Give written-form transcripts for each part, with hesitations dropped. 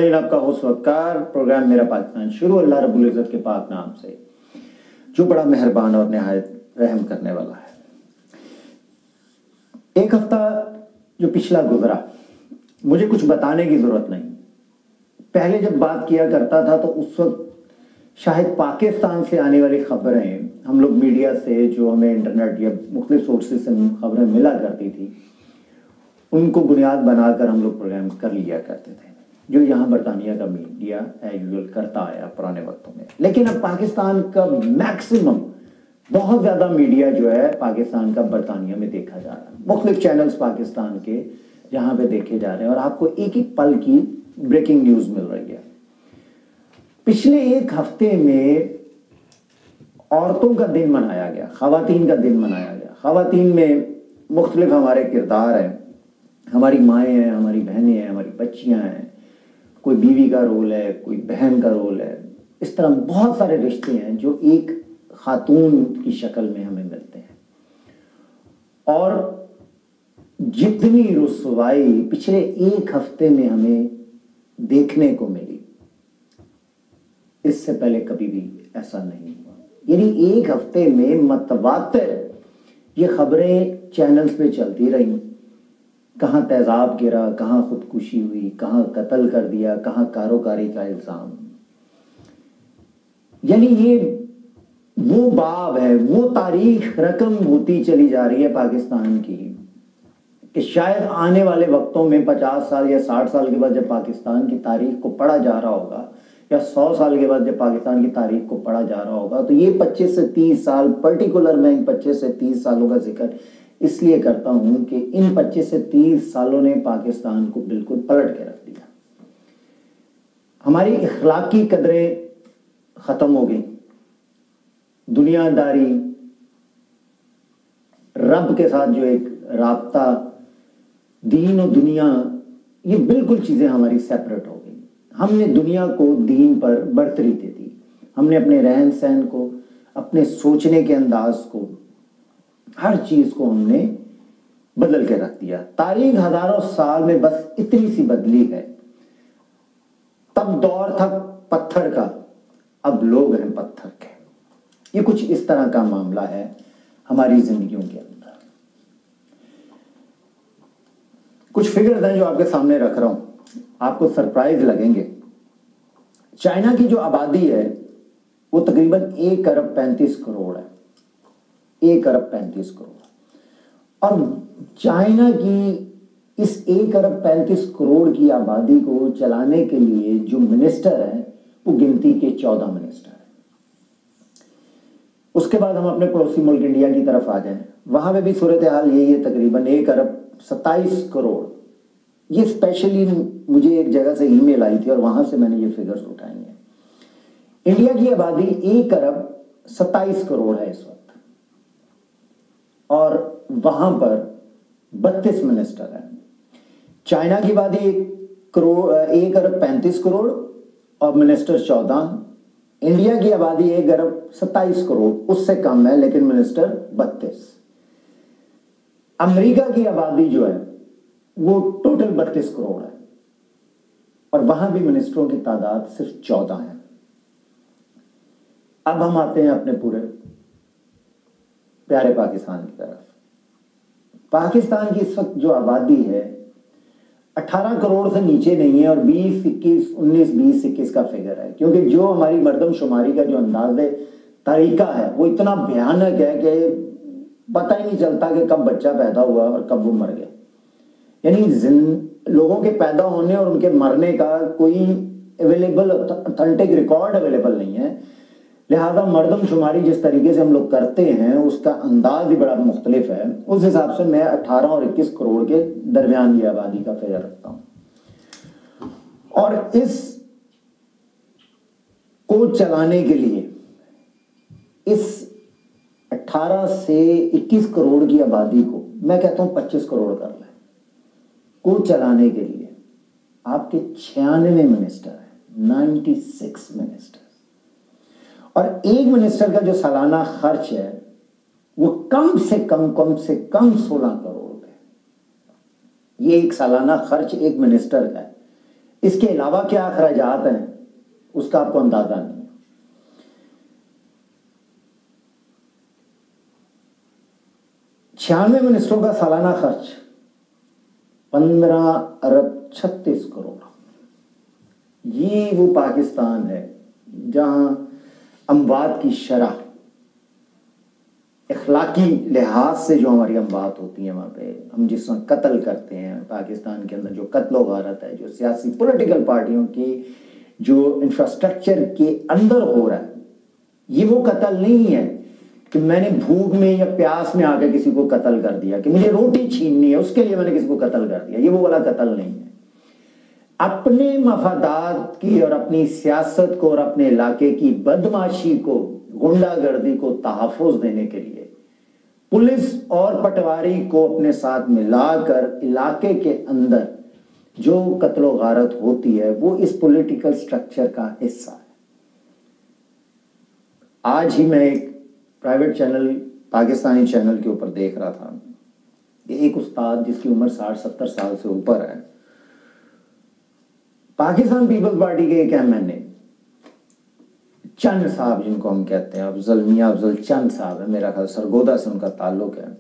ناظرین، آپ کا ہوسٹ وقار پروگرام میرا پاکستان شروع اللہ رب العزت کے پاک نام سے جو بڑا مہربان اور نہایت رحم کرنے والا ہے۔ ایک ہفتہ جو پچھلا گزرا، مجھے کچھ بتانے کی ضرورت نہیں۔ پہلے جب بات کیا کرتا تھا تو اس وقت شاید پاکستان سے آنے والی خبریں ہم لوگ میڈیا سے جو ہمیں انٹرنیٹ یا مختلف سورسز سے خبریں ملا کرتی تھی ان کو بنیاد بنا کر ہم لوگ پروگرام کر لیا کرتے تھے، جو یہاں برطانیہ کا میڈیا ایوزول کرتا آیا پرانے وقتوں میں۔ لیکن اب پاکستان کا میکسیمم بہت زیادہ میڈیا جو ہے پاکستان کا برطانیہ میں دیکھا جا رہا ہے، مختلف چینلز پاکستان کے جہاں پہ دیکھے جا رہے ہیں، اور آپ کو ایک ایک پل کی بریکنگ نیوز مل رہی ہے۔ پچھلے ایک ہفتے میں عورتوں کا دن منایا گیا، خواتین کا دن منایا گیا۔ خواتین میں مختلف ہمارے کردار ہیں، ہماری مائیں ہیں، ہماری بہنیں ہیں، ہماری بچیاں ہیں، کوئی بیوی کا رول ہے، کوئی بہن کا رول ہے، اس طرح بہت سارے رشتے ہیں جو ایک خاتون کی شکل میں ہمیں ملتے ہیں۔ اور جتنی رسوائی پچھلے ایک ہفتے میں ہمیں دیکھنے کو ملی، اس سے پہلے کبھی بھی ایسا نہیں ہوا۔ یعنی ایک ہفتے میں متواتر یہ خبریں چینلز پہ چلتی رہیں، کہاں تیزاب گرا، کہاں خودکشی ہوئی، کہاں قتل کر دیا، کہاں کاروکاری کا الزام۔ یعنی یہ وہ باب ہے، وہ تاریخ رقم ہوتی چلی جا رہی ہے پاکستان کی کہ شاید آنے والے وقتوں میں 50 سال یا 60 سال کے بعد جب پاکستان کی تاریخ کو پڑھا جا رہا ہوگا، یا 100 سال کے بعد جب پاکستان کی تاریخ کو پڑھا جا رہا ہوگا، تو یہ 25 سے 30 سال پرٹیکولر میں ان 25 سے 30 سالوں کا ذکر اس لیے کرتا ہوں کہ ان 25 سے 30 سالوں نے پاکستان کو بالکل پلٹ کے رکھ دیا۔ ہماری اخلاقی قدریں ختم ہو گئی، دنیا داری، رب کے ساتھ جو ایک رابطہ، دین و دنیا، یہ بالکل چیزیں ہماری سیپریٹ ہو گئی۔ ہم نے دنیا کو دین پر برتری دے دی، ہم نے اپنے رہن سہن کو، اپنے سوچنے کے انداز کو، ہر چیز کو ہم نے بدل کے رکھ دیا۔ تاریخ ہزاروں سال میں بس اتنی سی بدلی ہے۔ تب دور تھا پتھر کا، اب لوگ ہیں پتھر کے۔ یہ کچھ اس طرح کا معاملہ ہے ہماری زندگیوں کے اندر۔ کچھ فگرز ہیں جو آپ کے سامنے رکھ رہا ہوں، آپ کو سرپرائز لگیں گے۔ چائنا کی جو آبادی ہے وہ تقریباً 1 ارب 35 کروڑ ہے، 1 ارب 35 کروڑ۔ اور چائنا کی اس 1 ارب 35 کروڑ کی آبادی کو چلانے کے لیے جو منسٹر ہیں وہ گنتی کے 14 منسٹر ہیں۔ اس کے بعد ہم اپنے پڑوسی ملک انڈیا کی طرف آ جائیں، وہاں پہ بھی صورتحال یہی ہے، تقریباً 1 ارب 27 کروڑ۔ یہ اسپیشلی مجھے ایک جگہ سے ای میل آئی تھی اور وہاں سے میں نے یہ فگرز اٹھائی ہیں۔ انڈیا کی آبادی 1 ارب 27 کروڑ ہے اس وقت، اور وہاں پر 32 منسٹر ہیں۔ چائنا کی آبادی 1 ارب 35 کروڑ اور منسٹر 14۔ انڈیا کی آبادی 1 ارب 27 کروڑ، اس سے کم ہے لیکن منسٹر 32۔ امریکہ کی آبادی جو ہے وہ ٹوٹل 32 کروڑ ہے، اور وہاں بھی منسٹروں کی تعداد صرف 14 ہے۔ اب ہم آتے ہیں اپنے پورے پیارے پاکستان کی طرف۔ پاکستان کی اس وقت جو آبادی ہے 18 کروڑ سے نیچے نہیں ہے، اور 20-21 کا فگر ہے، کیونکہ جو ہماری مردم شماری کا جو انداز طریقہ ہے وہ اتنا بھیانک ہے کہ پتہ ہی نہیں چلتا کہ کب بچہ پیدا ہوا اور کب وہ مر گیا۔ یعنی لوگوں کے پیدا ہونے اور ان کے مرنے کا کوئی اویلیبل اتھینٹک ریکارڈ اویلیبل نہیں ہے، لہذا مردم شماری جس طریقے سے ہم لوگ کرتے ہیں اس کا انداز بھی بڑا مختلف ہے۔ اس حساب سے میں 18 اور 21 کروڑ کے درمیان کی آبادی کا فگر رکھتا ہوں، اور اس کو چلانے کے لیے اس 18 سے 21 کروڑ کی آبادی کو میں کہتا ہوں 25 کروڑ کر لیں، کو چلانے کے لیے آپ کے 96 منسٹر ہیں، 96 منسٹر، اور ایک منسٹر کا جو سالانہ خرچ ہے وہ کم سے کم 16 کروڑ ہے۔ یہ ایک سالانہ خرچ ایک منسٹر کا ہے۔ اس کے علاوہ کیا اخراجات ہیں اس کا آپ کو اندازہ نہیں. 96 منسٹروں کا سالانہ خرچ 15 ارب 36 کروڑ. یہ وہ پاکستان ہے جہاں اموات کی شرح اخلاقی لحاظ سے جو ہماری اموات ہوتی ہیں وہاں پہ ہم جس وقت قتل کرتے ہیں پاکستان کے اندر جو قتل و غارت ہے جو سیاسی پولیٹیکل پارٹیوں کی جو انفراسٹرکچر کے اندر ہو رہا ہے یہ وہ قتل نہیں ہے کہ میں نے بھوک میں یا پیاس میں آ کے کسی کو قتل کر دیا کہ مجھے روٹی چھیننی ہے اس کے لیے میں نے کسی کو قتل کر دیا. یہ وہ والا قتل نہیں ہے. اپنے مفادات کی اور اپنی سیاست کو اور اپنے علاقے کی بدمعاشی کو غنڈہ گردی کو تحفظ دینے کے لیے پولیس اور پٹواری کو اپنے ساتھ ملا کر علاقے کے اندر جو قتل و غارت ہوتی ہے وہ اس پولیٹیکل سٹرکچر کا حصہ ہے. آج ہی میں ایک پرائیویٹ چینل پاکستانی چینل کے اوپر دیکھ رہا تھا کہ ایک استاد جس کی عمر 60-70 سال سے اوپر ہے پاکستان پیپلز پارٹی کے ایک ایم این اے چند صاحب جن کو ہم کہتے ہیں افضل میاں افضل چند صاحب ہے میرا خیال سرگودا سے ان کا تعلق ہے.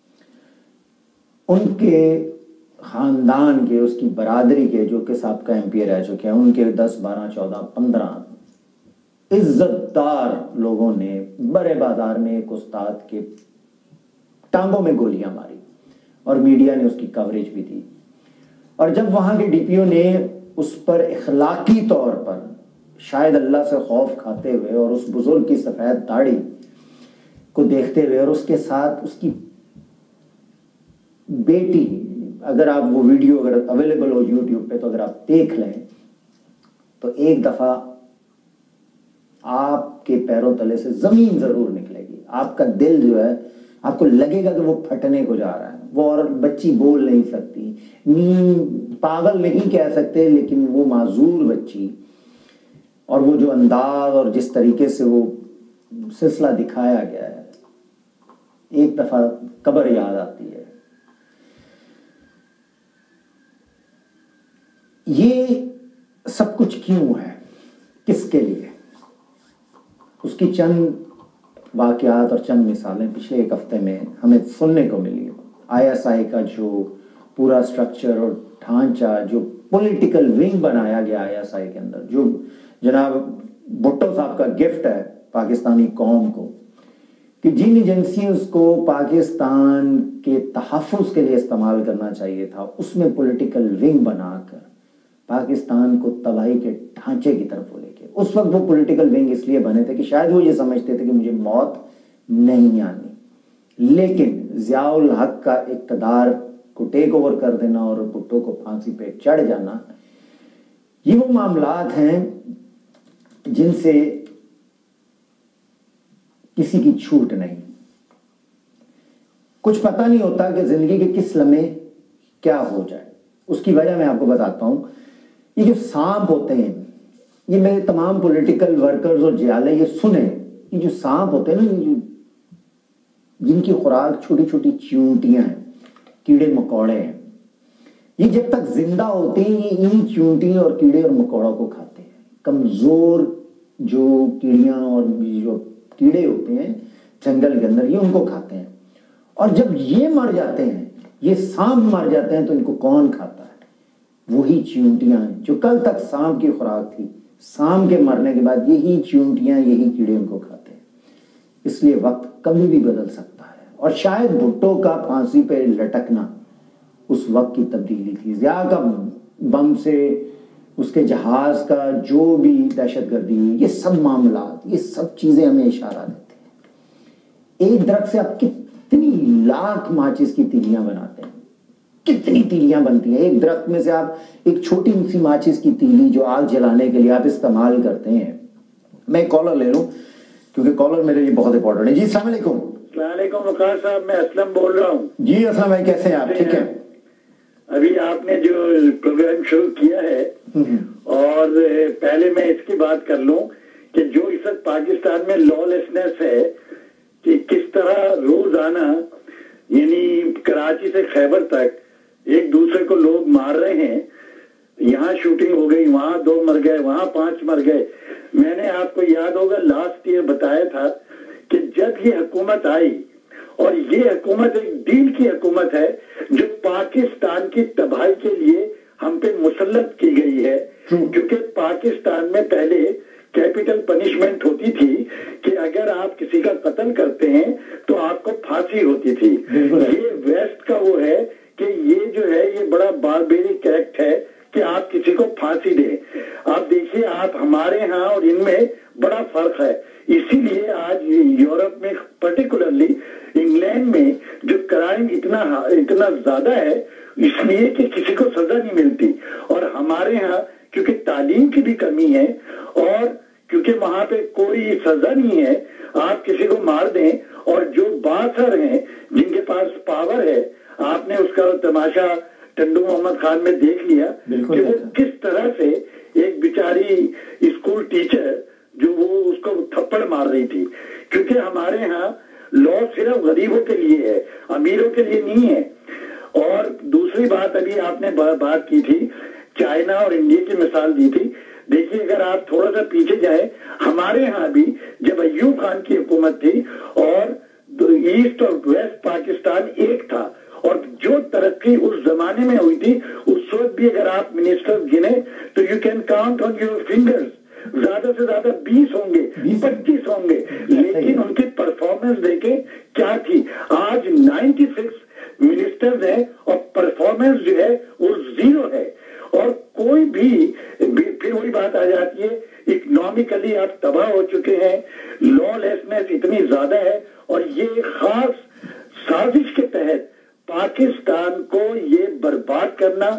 ان کے خاندان کے اس کی برادری کے جو کہ سابقہ ایم پی رہ چکے ہیں ان کے 10 12 14 15 عزت دار لوگوں نے بڑے بازار میں ایک استاد کے ٹانگوں میں گولیاں ماری اور میڈیا نے اس کی کوریج بھی دی. اور جب وہاں کے ڈی پی او نے اس پر اخلاقی طور پر شاید اللہ سے خوف کھاتے ہوئے اور اس بزرگ کی سفید داڑھی کو دیکھتے ہوئے اور اس کے ساتھ اس کی بیٹی اگر آپ وہ ویڈیو اگر اویلیبل ہو یوٹیوب پہ تو اگر آپ دیکھ لیں تو ایک دفعہ آپ کے پیروں تلے سے زمین ضرور نکلے گی. آپ کا دل جو ہے آپ کو لگے گا کہ وہ پھٹنے کو جا رہا ہے. وہ اور بچی بول نہیں سکتی پاگل نہیں کہہ سکتے لیکن وہ معذور بچی اور وہ جو انداز اور جس طریقے سے وہ سلسلہ دکھایا گیا ہے ایک دفعہ قبر یاد آتی ہے. یہ سب کچھ کیوں ہے کس کے لیے اس کی چند واقعات اور چند مثالیں پچھلے ایک ہفتے میں ہمیں سننے کو ملی. آئی ایس آئی کا جو پورا سٹرکچر اور ڈھانچہ جو پولیٹیکل ونگ بنایا گیا آئی ایس آئی کے اندر جو جناب بھٹو صاحب کا گفٹ ہے پاکستانی قوم کو کہ جن ایجنسیز کو پاکستان کے تحفظ کے لیے استعمال کرنا چاہیے تھا اس میں پولیٹیکل ونگ بنا کر پاکستان کو تباہی کے ڈھانچے کی طرف لے کے اس وقت وہ پولیٹیکل ونگ اس لیے بنے تھے کہ شاید وہ یہ سمجھتے تھے کہ مجھے موت نہیں آنی. لیکن ضیاء الحق کا اقتدار کو ٹیک اوور کر دینا اور بھٹو کو پھانسی پہ چڑھ جانا یہ وہ معاملات ہیں جن سے کسی کی چھوٹ نہیں. کچھ پتہ نہیں ہوتا کہ زندگی کے کس لمحے کیا ہو جائے. اس کی وجہ میں آپ کو بتاتا ہوں. یہ جو سانپ ہوتے ہیں یہ میرے تمام پولیٹیکل ورکرز اور جیالے یہ سنیں یہ جو سانپ ہوتے ہیں نا جن کی خوراک چھوٹی چھوٹی چیونٹیاں ہیں کیڑے مکوڑے ہیں یہ جب تک زندہ ہوتے ہیں یہ ان چیونٹیوں اور کیڑے اور مکوڑوں کو کھاتے ہیں. کمزور جو کیڑیاں اور جو کیڑے ہوتے ہیں جنگل کے اندر یہ ان کو کھاتے ہیں. اور جب یہ مر جاتے ہیں یہ سانپ مر جاتے ہیں تو ان کو کون کھاتا ہے؟ وہی چیونٹیاں ہیں جو کل تک سانپ کی خوراک تھی. سانپ کے مرنے کے بعد یہی چیونٹیاں یہی کیڑے ان کو کھاتے ہیں. اس لیے وقت کبھی بھی بدل سکتا ہے اور شاید بھٹو کا پھانسی پہ لٹکنا اس وقت کی تبدیلی تھی. ضیاء کا بم سے اس کے جہاز کا جو بھی دہشت گردی یہ سب معاملات یہ سب چیزیں ہمیں اشارہ دیتے ہیں. ایک درخت سے آپ کتنی لاکھ ماچس کی تیلیاں بناتے ہیں کتنی تیلیاں بنتی ہیں. ایک درخت میں سے آپ ایک چھوٹی سی ماچس کی تیلی جو آگ جلانے کے لیے آپ استعمال کرتے ہیں. میں کالر لے لوں کیونکہ کالر میرے لیے بہت امپورٹنٹ ہے. جی السلام علیکم. السلام علیکم وقار صاحب میں اسلم بول رہا ہوں. جی اسلم بھائی کیسے ہیں آپ؟ ٹھیک ہے. ابھی آپ نے جو پروگرام شروع کیا ہے اور پہلے میں اس کی بات کر لوں کہ جو اس وقت پاکستان میں لا لیسنس ہے کہ کس طرح روزانہ یعنی کراچی سے خیبر تک ایک دوسرے کو لوگ مار رہے ہیں. یہاں شوٹنگ ہو گئی، وہاں 2 مر گئے، وہاں 5 مر گئے. میں نے آپ کو یاد ہوگا لاسٹ ایئر بتایا تھا کہ جب یہ حکومت آئی، اور یہ حکومت ایک ڈیل کی حکومت ہے جو پاکستان کی تباہی کے لیے ہم پہ مسلط کی گئی ہے، کیونکہ پاکستان میں پہلے کیپٹل پنشمنٹ ہوتی تھی کہ اگر آپ کسی کا قتل کرتے ہیں تو آپ کو پھانسی ہوتی تھی. یہ ویسٹ کا وہ ہے کہ یہ جو ہے یہ بڑا باربیرک ایکٹ ہے کہ آپ کسی کو پھانسی دیں. آپ دیکھیے، آپ ہمارے ہاں اور ان میں بڑا فرق ہے. اسی لیے آج یورپ میں پرٹیکولرلی انگلینڈ میں جو کرائم اتنا زیادہ ہے، اس لیے کہ کسی کو سزا نہیں ملتی. اور ہمارے ہاں کیونکہ تعلیم کی بھی کمی ہے، اور کیونکہ وہاں پہ کوئی سزا نہیں ہے، آپ کسی کو مار دیں. اور جو بااثر ہیں جن کے پاس پاور ہے، آپ نے اس کا تماشا ٹنڈو محمد خان میں دیکھ لیا کہ وہ کس طرح سے ایک بیچاری اسکول ٹیچر جو وہ اس کو تھپڑ مار رہی تھی. کیونکہ ہمارے ہاں لا صرف غریبوں کے لیے ہے، امیروں کے لیے نہیں ہے. اور دوسری بات، ابھی آپ نے بات کی تھی چائنا اور انڈیا کی مثال دی تھی. دیکھیے، اگر آپ تھوڑا سا پیچھے جائیں، ہمارے ہاں بھی جب ایوب خان کی حکومت تھی اور ایسٹ اور ویسٹ پاکستان ایک تھا، اور جو ترقی اس زمانے میں ہوئی تھی، اس وقت بھی اگر آپ منسٹر گنے تو you can count on your fingers, زیادہ سے زیادہ 20 ہوں گے، 25 ہوں گے. لیکن ان کی پرفارمنس دیکھیں کیا تھی. آج 96 منسٹرز ہیں اور پرفارمنس جو ہے وہ 0 ہے. اور کوئی بھی پھر وہی بات آ جاتی ہے، اکنامکلی آپ تباہ ہو چکے ہیں، لا لیسنس اتنی زیادہ ہے. اور یہ خاص سازش کے تحت پاکستان کو یہ برباد کرنا،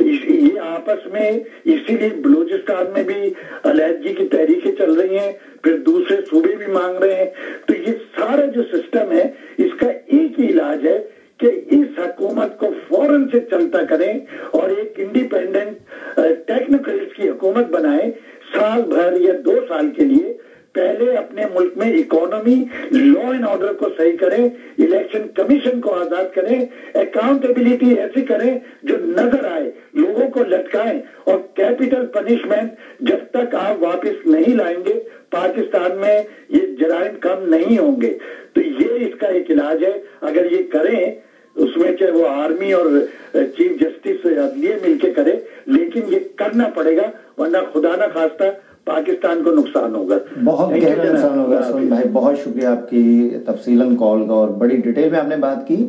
یہ آپس میں، اسی لیے بلوچستان میں بھی علیحدگی کی تحریکیں چل رہی ہیں، پھر دوسرے صوبے بھی مانگ رہے ہیں. تو یہ سارا جو سسٹم ہے، اس کا ایک ہی علاج ہے کہ اس حکومت کو فوراً سے چلتا کریں اور ایک انڈیپینڈنٹ ٹیکنوکریٹس کی حکومت بنائیں. سال بھر یا 2 سال کے لیے پہلے اپنے ملک میں اکانومی، لا اینڈ آرڈر کو صحیح کریں، الیکشن کمیشن کو آزاد کریں، اکاؤنٹیبلٹی ایسی کریں جو نظر آئے، لوگوں کو لٹکائیں. اور کیپٹل پنشمنٹ جب تک آپ واپس نہیں لائیں گے، پاکستان میں یہ جرائم کم نہیں ہوں گے. تو یہ اس کا ایک علاج ہے. اگر یہ کریں، اس میں چاہے وہ آرمی اور چیف جسٹس عدلیہ مل کے کرے، لیکن یہ کرنا پڑے گا، ورنہ خدا نہ خواستہ پاکستان کو نقصان ہوگا، بہت گہرا نقصان ہوگا. سمن بھائی، بہت شکریہ آپ کی تفصیلاً کال کا، اور بڑی ڈیٹیل میں آپ نے بات کی.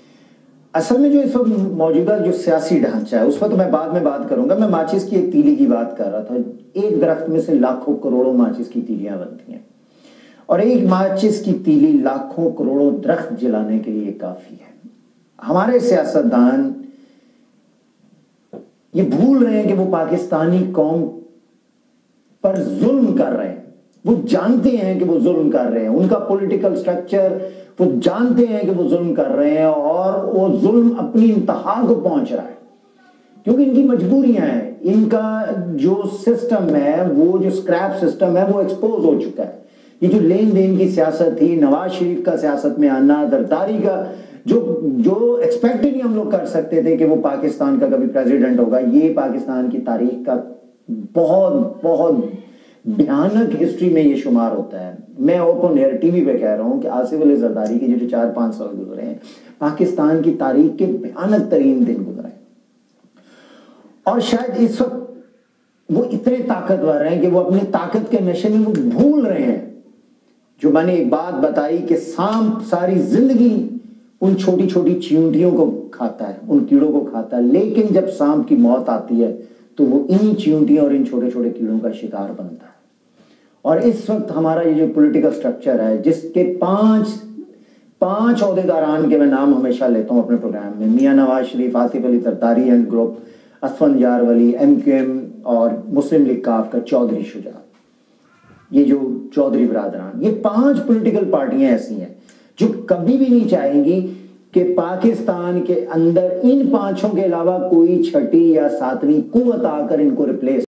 اصل میں جو اس وقت موجودہ جو سیاسی ڈھانچہ ہے، اس پر تو میں بعد میں بات کروں گا. میں ماچس کی ایک تیلی کی بات کر رہا تھا. ایک درخت میں سے لاکھوں کروڑوں ماچس کی تیلیاں بنتی ہیں، اور ایک ماچس کی تیلی لاکھوں کروڑوں درخت جلانے کے لیے کافی ہے. ہمارے سیاستدان یہ بھول رہے ہیں کہ وہ پاکستانی قوم پر ظلم کر رہے ہیں. وہ جانتے ہیں کہ وہ ظلم کر رہے ہیں، ان کا پولیٹیکل سٹرکچر، وہ جانتے ہیں کہ وہ ظلم کر رہے ہیں، اور وہ ظلم اپنی انتہا کو پہنچ رہا ہے کیونکہ ان کی مجبوریاں ہیں. ان کا جو سسٹم ہے، وہ جو سکریپ سسٹم ہے، وہ ایکسپوز ہو چکا ہے. یہ جو لین دین کی سیاست تھی، نواز شریف کا سیاست میں آنا، زرداری کا، جو ایکسپیکٹ نہیں ہم لوگ کر سکتے تھے کہ وہ پاکستان کا کبھی پریزیڈنٹ ہوگا. یہ پاکستان کی تاریخ کا بہت بہت بھیانک ہسٹری میں یہ شمار ہوتا ہے. میں اوپن ایئر ٹی وی پہ کہہ رہا ہوں کہ آصف علی زرداری کے جو 4-5 سال گزرے ہیں، پاکستان کی تاریخ کے بھیانک ترین دن گزرے ہیں. اور شاید اس وقت وہ اتنے طاقتور ہیں کہ وہ اپنی طاقت کے نشے میں وہ بھول رہے ہیں. جو میں نے ایک بات بتائی کہ سانپ ساری زندگی ان چھوٹی چھوٹی چیونٹیوں کو کھاتا ہے، ان کیڑوں کو کھاتا ہے، لیکن جب سانپ کی موت آتی ہے تو وہ انہی چیونٹیوں اور ان چھوٹے چھوٹے کیڑوں کا شکار بنتا ہے. اور اس وقت ہمارا یہ جو پولیٹیکل سٹرکچر ہے، جس کے 5 عہدیداران کے میں نام ہمیشہ لیتا ہوں اپنے پروگرام میں، Mian Nawaz Sharif, Asif Ali Zardari and group, Asfandyar Wali, M Q M اور مسلم لیگ کاف کا چودھری شجاع، یہ جو چودھری برادران، یہ 5 پولیٹیکل پارٹیاں ایسی ہیں جو کبھی بھی نہیں چاہیں گی کہ پاکستان کے اندر ان 5 کے علاوہ کوئی 6 یا 7 قوت آ کر ان کو ریپلیس